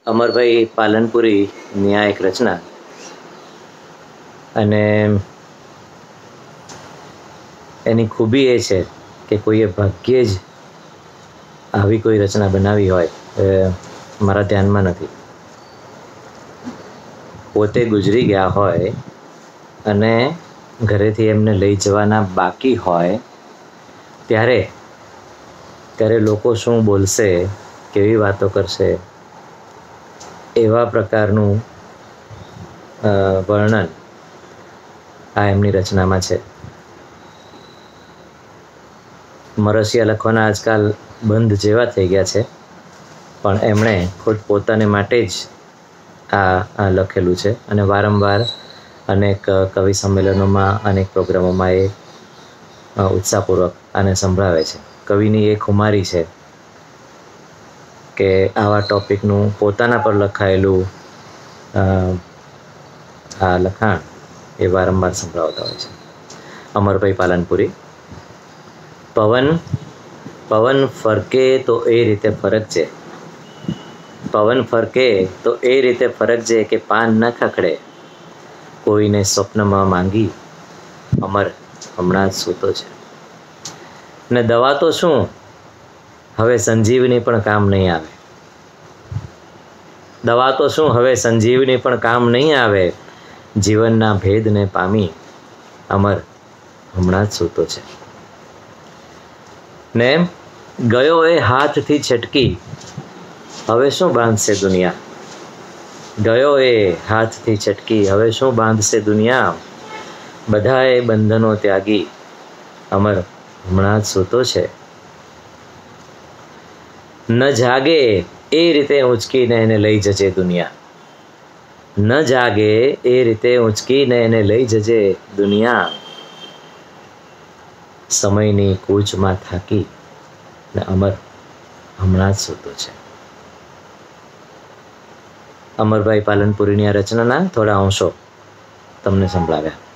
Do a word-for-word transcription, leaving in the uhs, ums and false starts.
અમરભાઈ પાલનપુરીની આ એક રચના, અને એની ખૂબી એ છે કે કોઈએ ભાગ્યે જ આવી કોઈ રચના બનાવી હોય એ મારા ધ્યાનમાં નથી. પોતે ગુજરી ગયા હોય અને ઘરેથી એમને લઈ જવાના બાકી હોય ત્યારે ત્યારે લોકો શું બોલશે, કેવી વાતો કરશે, એવા પ્રકારનું વર્ણન આ એમની રચનામાં છે. મરસિયા લખવાના આજકાલ બંધ જેવા થઈ ગયા છે, પણ એમણે ખુદ પોતાને માટે જ આ લખેલું છે અને વારંવાર અનેક કવિ સંમેલનોમાં, અનેક પ્રોગ્રામોમાં એ ઉત્સાહપૂર્વક આને સંભળાવે છે. કવિની એ ખુમારી છે કે આવા ટૉપિકનું પોતાના પર લખાયેલું આ લખાણ એ વારંવાર સંભળાવતા હોય છે. અમરભાઈ પાલનપુરી. પવન પવન ફરકે તો એ રીતે ફરકજે, પવન ફરકે તો એ રીતે ફરકજે કે પાન ન ખખડે, કોઈને સ્વપ્નમાં માંગી અમર હમણાં જ સૂતો છે. ને દવા તો શું, હવે સંજીવની પણ કામ નહીં આવે. દવા તો શું, હવે સંજીવની પણ કામ નહીં આવે, જીવનના ભેદને પામી અમર હમણાં જ સૂતો છે. ને ગયો એ હાથથી છટકી, હવે શું બાંધશે દુનિયા. ગયો એ હાથથી છટકી, હવે શું બાંધશે દુનિયા, બધાએ બંધનો ત્યાગી અમર હમણાં જ સૂતો છે. ન જાગે એ રીતે ઊંચકીને એને લઈ જજે દુનિયા, ન જાગે એ રીતે ઊંચકીને એને લઈ જજે દુનિયા, સમયની કૂચમાં થાકી ને અમર હમણાં જ સૂતો છે. અમરભાઈ પાલનપુરીની આ રચનાના થોડા અંશો તમને સંભળાવ્યા.